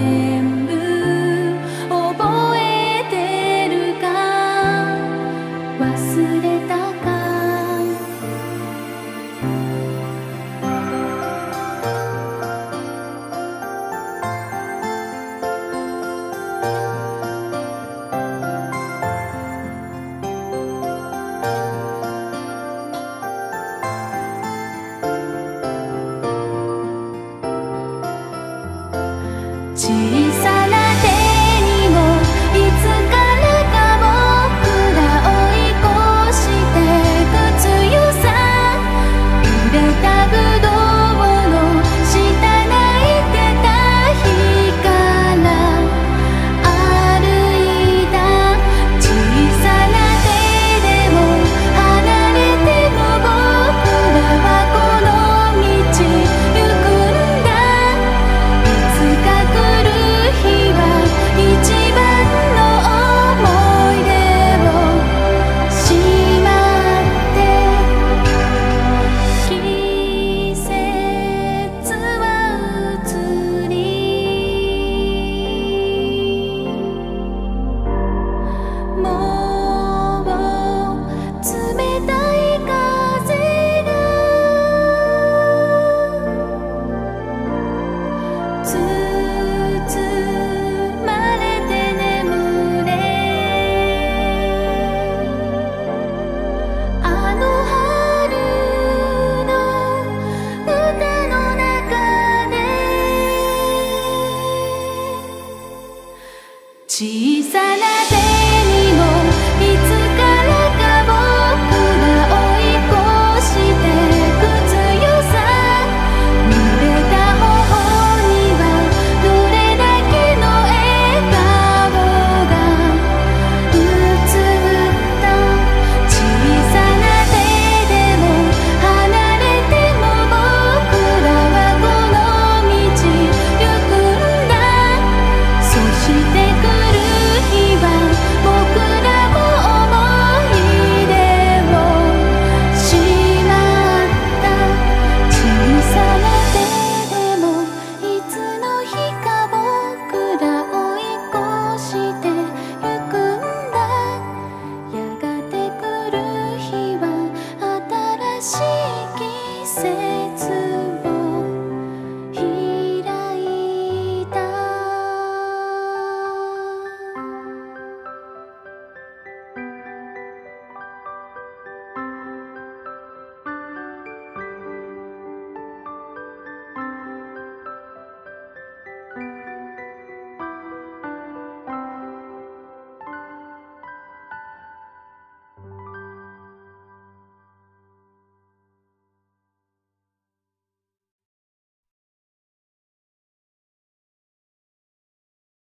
全部覚えてるか忘れたか。小さな手にもいつからか僕ら追い越してく強さ。揺れたぶどうの下泣いてた日から歩いた。小さな手でも離れても僕らはこの道行くんだ。いつか来る日は一番の思い出をしまって。季節は移りもう冷たい風が包まれて眠れ。あの春の歌の中で小さな手